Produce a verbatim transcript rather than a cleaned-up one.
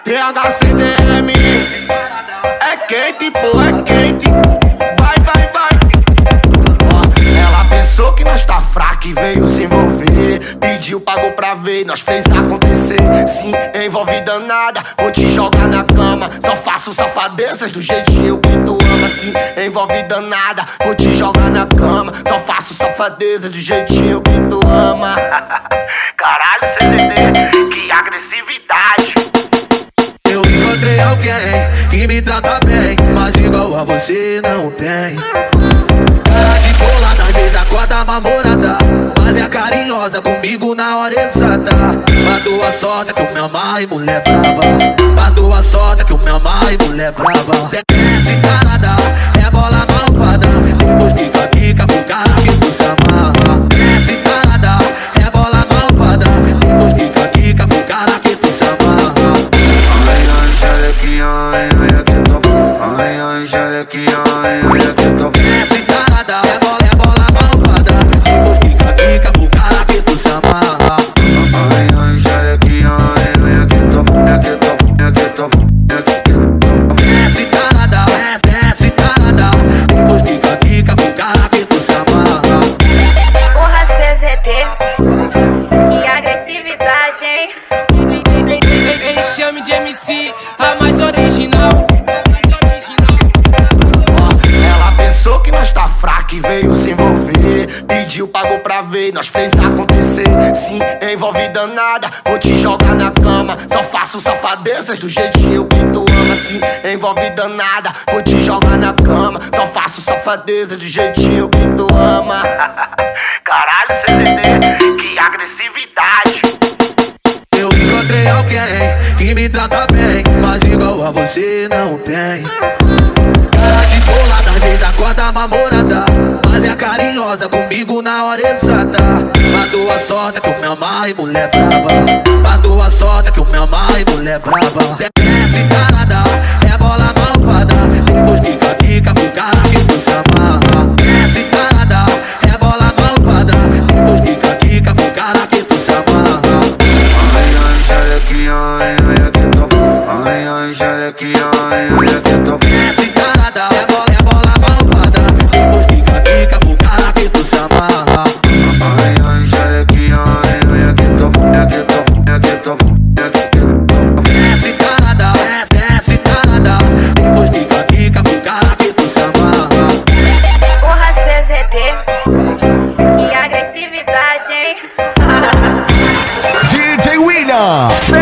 T H C D M é quente, pô, é quente. Vai, vai, vai. Ó, ela pensou que nós tá fraco e veio se envolver. Pediu, pagou pra ver, nós fez acontecer. Sim, envolve danada, vou te jogar na cama. Só faço safadezas do jeitinho que tu ama. Sim, envolve danada, vou te jogar na cama. Só faço safadezas do jeitinho que tu ama. Caralho, C D D, que agressividade. Eu encontrei alguém que me trata bem, mas igual a você não tem. Cara de bola, na vez da corda mamorada, mas é carinhosa comigo na hora exata. Pra tua sorte é que eu me amar e mulher brava. Pra tua sorte é que eu me amar e mulher brava. Desce tarada, é bola malvada. Depois fica, fica pro cara que tu se amarra. Desce tarada, é bola malvada. Depois fica, fica pro cara que tu se amarra. Ai, ai, xerequinha, ai, ai, aqui tô. Ai, ai, xerequinha, ai, ai, aqui tô. Desce tarada, é bola, é bola malvada. Depois fica, fica pro cara que tu se amarra. Ai, ai, xerequinha, ai, ai, aqui tô. Aqui tô, aqui tô, aqui tô. Desce tarada, desce, desce tarada. Depois fica, fica pro cara que tu se amarra. Porra, C Z D, que agressividade, hein? Me chame de M C, a mais original. Ela pensou que nós tá fraco e veio se envolver. Pediu, pagou pra ver, nós fez acontecer. Sim, envolve danada, vou te jogar na cama. Só faço safadezas do jeitinho que tu ama. Sim, envolve danada, vou te jogar na cama. Só faço safadezas do jeitinho que tu ama. Caralho, C D D, que agressividade. Eu encontrei alguém que me trata bem, mas igual a você não tem. Cara de bola, na vez da corda mamorada, mas é carinhosa comigo na hora exata. Pra tua sorte é que eu me amar e mulher brava. Pra tua sorte é que eu me amar e mulher brava. Desce tarada, é bola malvada. Depois fica, fica pro cara que tu se amarra. Desce tarada, é bola malvada. Depois fica, fica pro cara que tu se amarra. Ai, ai, xerequinha, ai, ai, aqui tô. Ai, ai, xerequinha, ai, ai, aqui tô. Desce tarada, é bola, é bola malvada. Depois fica, fica pro cara que tu se amarra. Ai, ai, xerequinha, ai, ai, aqui tô. Aqui tô, aqui tô, aqui tô. Desce tarada, desce, desce tarada. Depois fica, fica pro cara que tu se amarra. Porra, C Z D, que agressividade, hein? D J William.